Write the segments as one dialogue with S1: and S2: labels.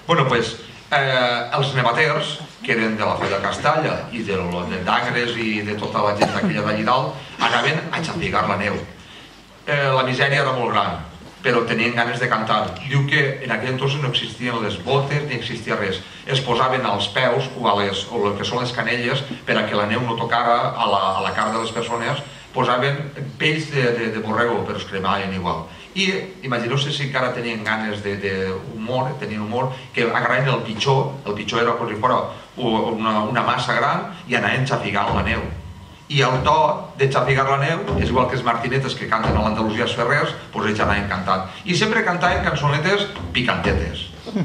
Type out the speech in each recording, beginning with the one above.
S1: Bueno, doncs, els nematers, que eren de la Fe de Castalla i d'Agres i de tota la gent d'aquella d'allà dalt, anaven a xafigar la neu. La misèria era molt gran, però tenien ganes de cantar. Diu que en aquell entonces no existien les botes ni existia res. Es posaven als peus o el que són les canelles per a que la neu no tocara a la cara de les persones, posaven pells de borrego, però es cremaven igual. I imagineu-se si encara tenien ganes d'humor, tenien humor, que agarraven el pitxó era com si fos una massa gran i anaven xafigant la neu. I el to de xafigar la neu és igual que els martinetes que canten a l'Andalusia als Ferrers, doncs ells anaven cantant. I sempre cantaven cançonetes picantetes.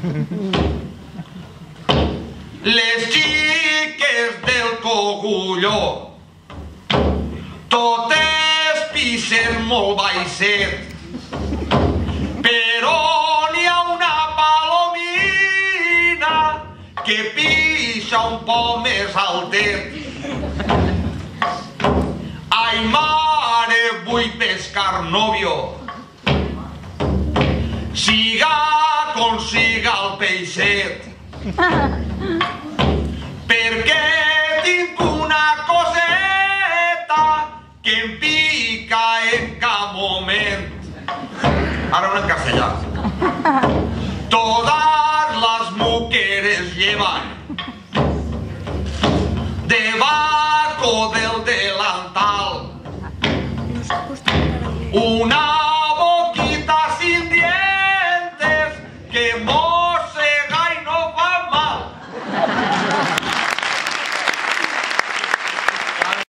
S1: Les xiques del Cogulló totes pixen molt baixet, però n'hi ha una palomina que pixa un poc més altet. Ai, mare, vull pescar novio, siga com siga el peixet, perquè tinc una coseta que em pica en cap moment. Ara una en castellà. Todas las mujeres llevan debajo del delantal una